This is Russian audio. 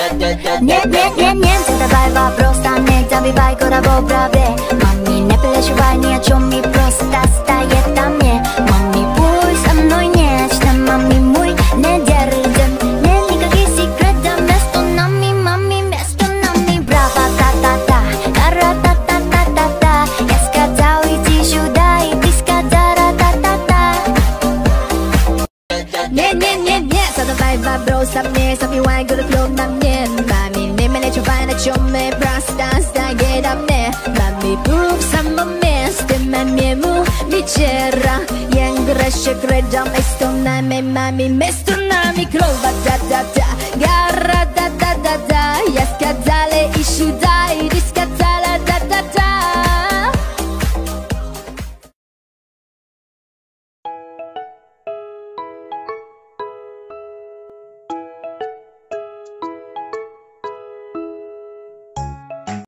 Нет, давай вопрос, а не забивай голову правде. Мами, не переживай ни о чем, и просто стоит на мне. Мами, пусть со мной нечто, мами, мой не держим. Нет никаких секретов между нами, мами, между нами. Браво, та-та-та, та-ра-та-та-та-та-та. Я сказал иди сюда, и ты сказала та-та-та. Нет, задавай вопрос, а мне забивай голову на мне. Мами, не переживай, на чем мы просто стоит на мне. Мами, пусть в самом месте, мамему вечера. Я грешу кредом, между нами, мами, между нами. Клова, та-та-та.